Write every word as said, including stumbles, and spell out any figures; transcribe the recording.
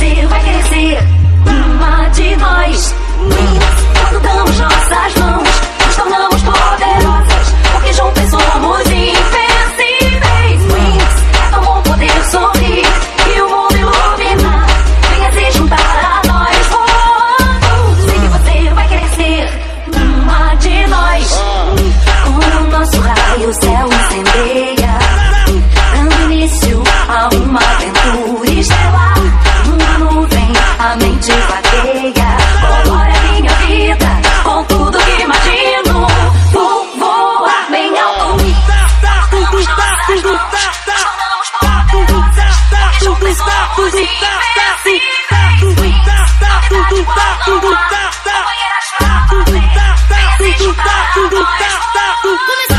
você vai querer ser uma de nós. Quando damos nossas mãos, nos tornamos poderosas, porque juntas somos invencíveis. É tão bom poder sorrir e o mundo iluminar. Venha se juntar a nós. Oh, sei que você vai querer ser uma de nós. Quando o nosso raio o céu incendeia, dando início a uma aventura estelar. Numa nuvem a mente vagueia, colore a minha vida com tudo que imagino. Vou voar bem alto. Tornamos nossas mãos, tornamos poderosas, porque juntas somos invencíveis. Novidades vão rolar, companheiras pra valer. Venha se juntar a nós.